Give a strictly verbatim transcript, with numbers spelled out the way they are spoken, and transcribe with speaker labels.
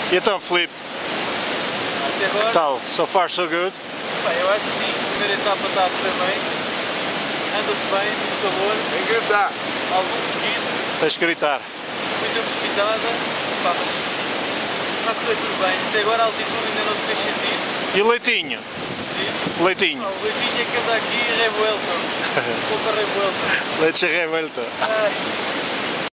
Speaker 1: E então, Filipe,
Speaker 2: Até agora,
Speaker 1: tal? So far so good?
Speaker 2: bem, eu acho que sim, a primeira etapa está a correr bem, anda-se bem, muito calor,
Speaker 3: Tem que gritar.
Speaker 2: algum mosquito,
Speaker 1: Tens que gritar.
Speaker 2: muita mosquitada, pá, mas está a correr tudo bem, até agora a altitude ainda não se fez sentir,
Speaker 1: E o leitinho?
Speaker 2: diz?
Speaker 1: Leitinho?
Speaker 2: Ah, o leitinho é que anda aqui revuelto, pouco revuelto.
Speaker 1: Leite revuelto.
Speaker 2: Ai.